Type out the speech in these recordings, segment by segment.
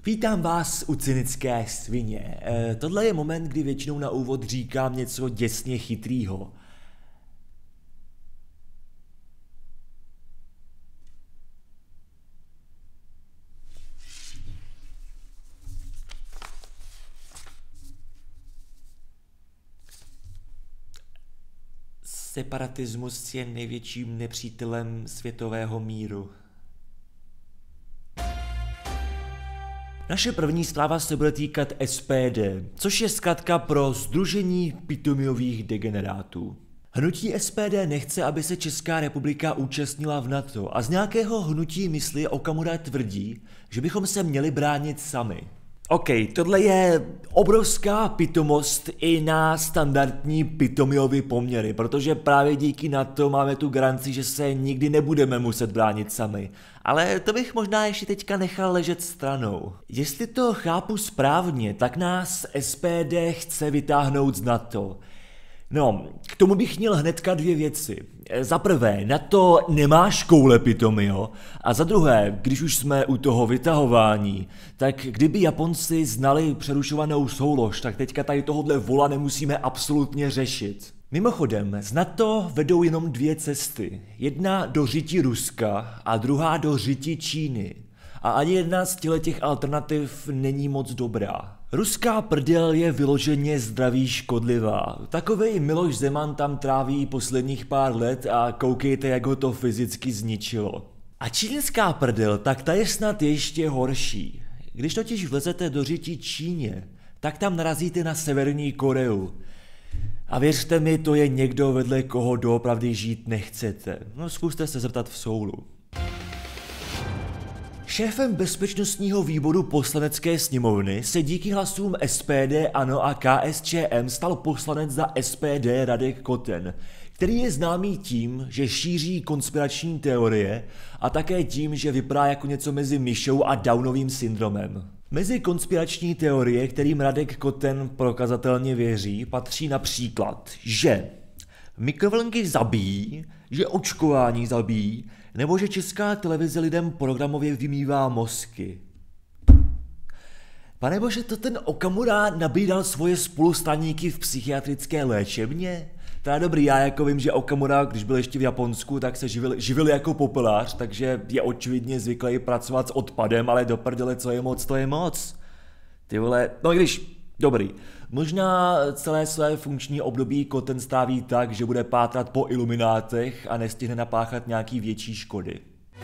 Vítám vás u Cynické svině. Tohle je moment, kdy většinou na úvod říkám něco děsně chytrýho. Separatismus je největším nepřítelem světového míru. Naše první zpráva se bude týkat SPD, což je zkratka pro Sdružení pitomiových degenerátů. Hnutí SPD nechce, aby se Česká republika účastnila v NATO a z nějakého hnutí mysli Okamura tvrdí, že bychom se měli bránit sami. OK, tohle je obrovská pitomost i na standardní pitomiovy poměry, protože právě díky NATO máme tu garanci, že se nikdy nebudeme muset bránit sami. Ale to bych možná ještě teďka nechal ležet stranou. Jestli to chápu správně, tak nás SPD chce vytáhnout z NATO. No, k tomu bych měl hnedka dvě věci. Za prvé, NATO nemá škoule pitomio, a za druhé, když už jsme u toho vytahování, tak kdyby Japonci znali přerušovanou soulož, tak teďka tady tohohle vola nemusíme absolutně řešit. Mimochodem, z NATO vedou jenom dvě cesty. Jedna do řiti Ruska a druhá do řiti Číny. A ani jedna z těch alternativ není moc dobrá. Ruská prdel je vyloženě zdraví škodlivá. Takovej Miloš Zeman tam tráví posledních pár let a koukejte, jak ho to fyzicky zničilo. A čínská prdel, tak ta je snad ještě horší. Když totiž vlezete do řiti Číně, tak tam narazíte na Severní Koreu. A věřte mi, to je někdo, vedle koho doopravdy žít nechcete. No zkuste se zeptat v Soulu. Šéfem bezpečnostního výboru Poslanecké sněmovny se díky hlasům SPD, ANO a KSČM stal poslanec za SPD Radek Koten, který je známý tím, že šíří konspirační teorie a také tím, že vypadá jako něco mezi myšou a Downovým syndromem. Mezi konspirační teorie, kterým Radek Koten prokazatelně věří, patří například, že mikrovlnky zabíjí, že očkování zabíjí, nebo že Česká televize lidem programově vymývá mozky. Panebože, to ten Okamura nabídal svoje spolustraníky v psychiatrické léčebně? Teda dobrý, já jako vím, že Okamura, když byl ještě v Japonsku, tak se živil jako popelář, takže je očividně zvyklý pracovat s odpadem, ale do prdele, co je moc, to je moc. Ty vole, no když, dobrý. Možná celé své funkční období Koten stráví tak, že bude pátrat po iluminátech a nestihne napáchat nějaký větší škody.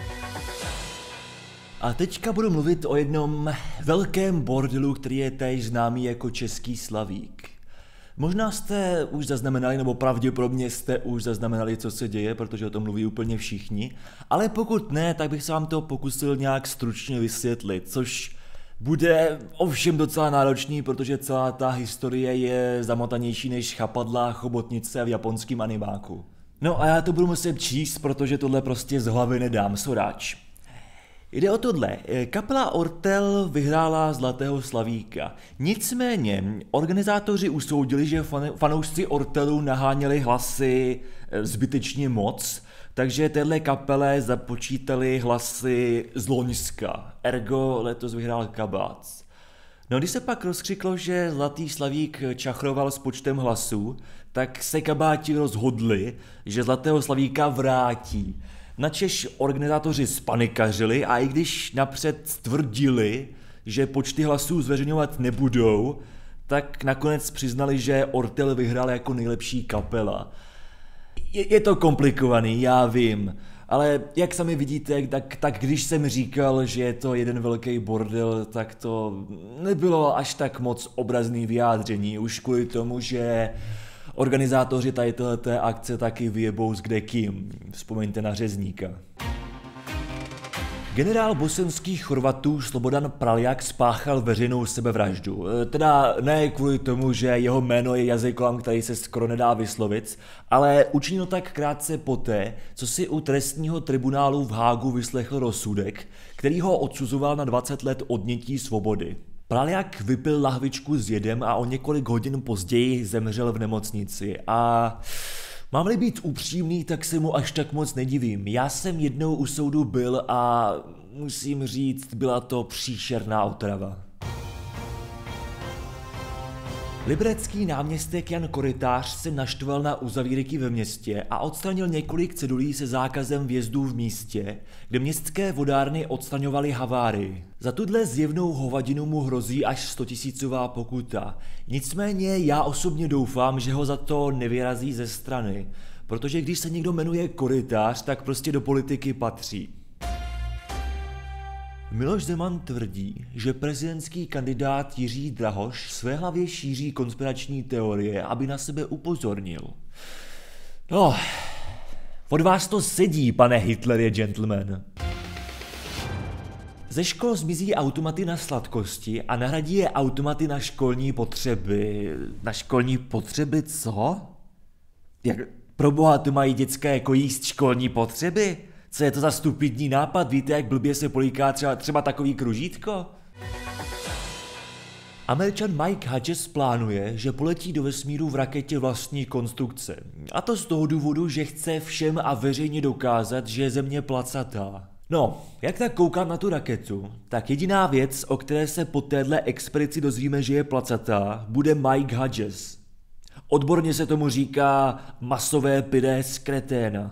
A teďka budu mluvit o jednom velkém bordelu, který je též známý jako Český Slavík. Možná jste už zaznamenali, nebo pravděpodobně jste už zaznamenali, co se děje, protože o tom mluví úplně všichni, ale pokud ne, tak bych se vám to pokusil nějak stručně vysvětlit, což bude ovšem docela náročný, protože celá ta historie je zamotanější než chapadla chobotnice v japonském animáku. No a já to budu muset číst, protože tohle prostě z hlavy nedám, soráč. Jde o tohle. Kapela Ortel vyhrála Zlatého Slavíka. Nicméně organizátoři usoudili, že fanoušci Ortelu naháněli hlasy zbytečně moc, takže téhle kapele započítali hlasy z loňska. Ergo letos vyhrál Kabác. No když se pak rozkřiklo, že Zlatý Slavík čachroval s počtem hlasů, tak se kabáti rozhodli, že Zlatého Slavíka vrátí. Načež organizátoři spanikařili a i když napřed tvrdili, že počty hlasů zveřejňovat nebudou, tak nakonec přiznali, že Ortel vyhrál jako nejlepší kapela. Je to komplikovaný, já vím, ale jak sami vidíte, tak když jsem říkal, že je to jeden velký bordel, tak to nebylo až tak moc obrazný vyjádření, už kvůli tomu, že organizátoři tady této akce taky vyjebou s kdekým. Vzpomeňte na Řezníka. Generál bosenských Chorvatů Slobodan Praljak spáchal veřejnou sebevraždu. Teda ne kvůli tomu, že jeho jméno je jazykolám, který se skoro nedá vyslovit, ale učinil tak krátce poté, co si u trestního tribunálu v Hágu vyslechl rozsudek, který ho odsuzoval na 20 let odnětí svobody. Praljak vypil lahvičku s jedem a o několik hodin později zemřel v nemocnici a mám-li být upřímný, tak se mu až tak moc nedivím. Já jsem jednou u soudu byl a musím říct, byla to příšerná otrava. Liberecký náměstek Jan Korytář se naštval na uzavírky ve městě a odstranil několik cedulí se zákazem vjezdu v místě, kde městské vodárny odstraňovaly havárii. Za tuhle zjevnou hovadinu mu hrozí až 100 000 pokuta. Nicméně já osobně doufám, že ho za to nevyrazí ze strany, protože když se někdo jmenuje Korytář, tak prostě do politiky patří. Miloš Zeman tvrdí, že prezidentský kandidát Jiří Drahoš své hlavě šíří konspirační teorie, aby na sebe upozornil. No, od vás to sedí, pane Hitler je gentleman. Ze škol zmizí automaty na sladkosti a nahradí je automaty na školní potřeby. Na školní potřeby co? Jak proboha to mají děcka jako jíst školní potřeby? Co je to za stupidní nápad? Víte, jak blbě se políká třeba takový kružítko? Američan Mike Hodges plánuje, že poletí do vesmíru v raketě vlastní konstrukce. A to z toho důvodu, že chce všem a veřejně dokázat, že je Země placatá. No, jak tak koukám na tu raketu, tak jediná věc, o které se po téhle expedici dozvíme, že je placatá, bude Mike Hodges. Odborně se tomu říká masové pyré z kreténa.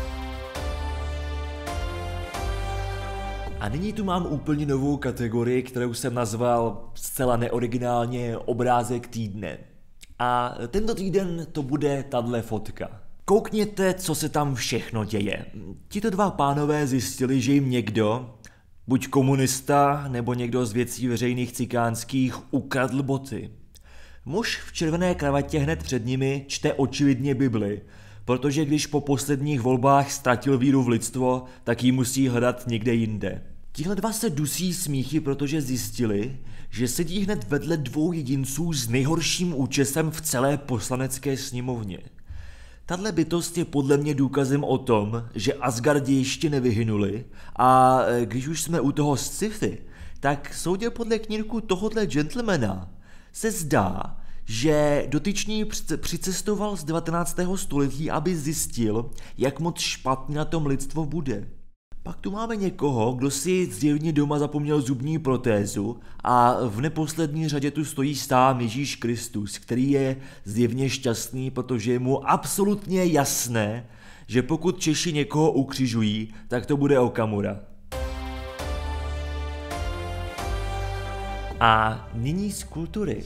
A nyní tu mám úplně novou kategorii, kterou jsem nazval zcela neoriginálně obrázek týdne. A tento týden to bude tahle fotka. Koukněte, co se tam všechno děje. Tito dva pánové zjistili, že jim někdo, buď komunista, nebo někdo z Věcí veřejných cikánských, ukradl boty. Muž v červené kravatě hned před nimi čte očividně Bibli, protože když po posledních volbách ztratil víru v lidstvo, tak ji musí hledat někde jinde. Tihle dva se dusí smíchy, protože zjistili, že sedí hned vedle dvou jedinců s nejhorším účesem v celé poslanecké sněmovně. Tahle bytost je podle mě důkazem o tom, že Asgardi ještě nevyhynuli a když už jsme u toho sci-fi, tak soudě podle knírku tohohle gentlemana se zdá, že dotyčný přicestoval z 19. století, aby zjistil, jak moc špatně na tom lidstvo bude. Pak tu máme někoho, kdo si zjevně doma zapomněl zubní protézu a v neposlední řadě tu stojí sám Ježíš Kristus, který je zjevně šťastný, protože je mu absolutně jasné, že pokud Češi někoho ukřižují, tak to bude Okamura. A nyní z kultury.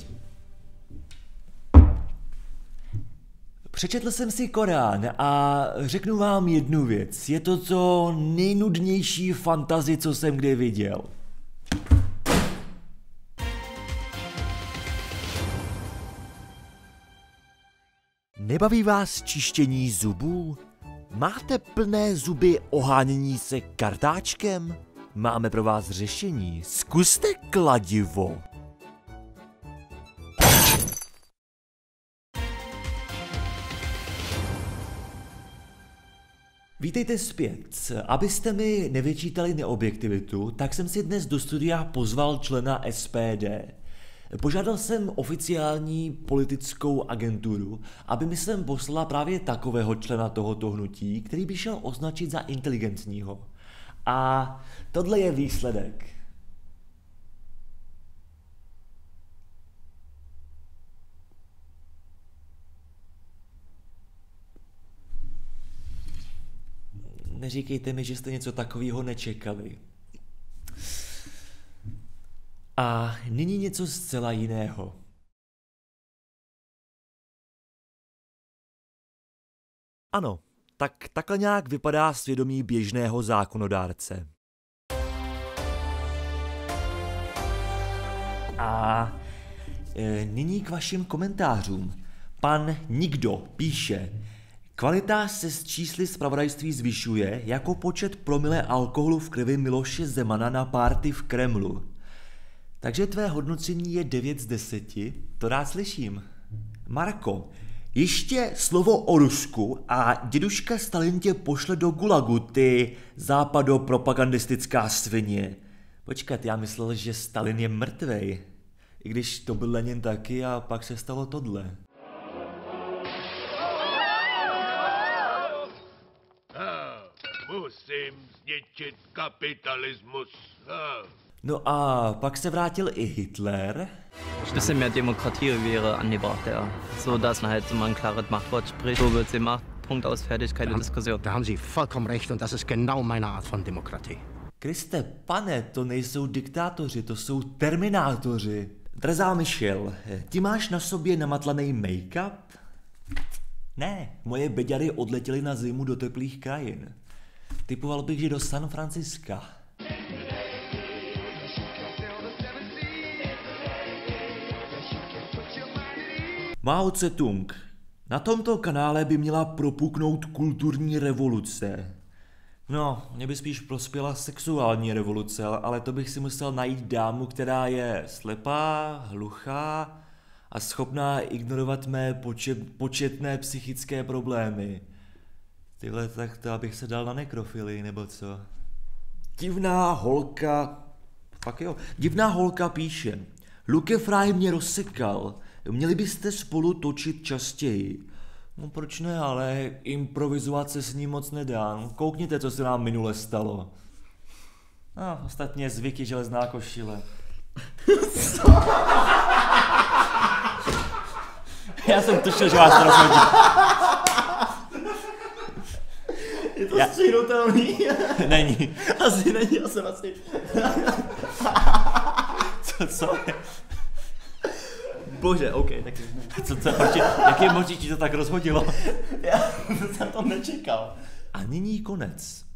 Přečetl jsem si Korán a řeknu vám jednu věc. Je to to nejnudnější fantasy, co jsem kdy viděl. Nebaví vás čištění zubů? Máte plné zuby ohánění se kartáčkem? Máme pro vás řešení. Zkuste kladivo. Vítejte zpět. Abyste mi nevyčítali neobjektivitu, tak jsem si dnes do studia pozval člena SPD. Požádal jsem oficiální politickou agenturu, aby mi sem poslala právě takového člena tohoto hnutí, který by šel označit za inteligentního. A tohle je výsledek. Neříkejte mi, že jste něco takového nečekali. A nyní něco zcela jiného. Ano, tak takhle nějak vypadá svědomí běžného zákonodárce. A nyní k vašim komentářům. Pan Nikdo píše: kvalita se s čísly zpravodajství zvyšuje jako počet promile alkoholu v krvi Miloše Zemana na párty v Kremlu. Takže tvé hodnocení je 9 z 10? To rád slyším. Marko, ještě slovo o Rusku a děduška Stalin tě pošle do gulagu, ty západopropagandistická svině. Počkat, já myslel, že Stalin je mrtvej. I když to byl Lenin taky a pak se stalo tohle. Musím zničit kapitalismus. No a pak se vrátil i Hitler. Ein bisschen mehr Demokratie wäre angebracht, ja. So dass man halt so mal ein klares Machtwort spricht. So wird's gemacht. Punkt aus, fertig, keine Diskussion. Da haben Sie vollkommen recht und das ist genau meine Art von Demokratie. Kriste, pane, to nejsou diktátoři, to jsou terminátoři. Drzá Michel, ty máš na sobě namatlaný make-up? Ne, moje beďary odletěly na zimu do teplých krajin. Typoval bych, že do San Franciska. Mao Tse-tung. Na tomto kanále by měla propuknout kulturní revoluce. No, mě by spíš prospěla sexuální revoluce, ale to bych si musel najít dámu, která je slepá, hluchá a schopná ignorovat mé početné psychické problémy. Tyhle, tak to abych se dal na nekrofilii, nebo co? Divná holka píše. Luke Fry mě rozsekal. Měli byste spolu točit častěji. No proč ne, ale improvizovat se s ním moc nedá. No, koukněte, co se nám minule stalo. No, ostatně zvyk je železná košile. Já jsem tušil, že vás to rozhodí. Je to stříhnutelný? Není. Asi není, já jsem asi... Co? Bože, OK, tak... Jak je možný, že to tak rozhodilo? Já jsem to nečekal. A nyní konec.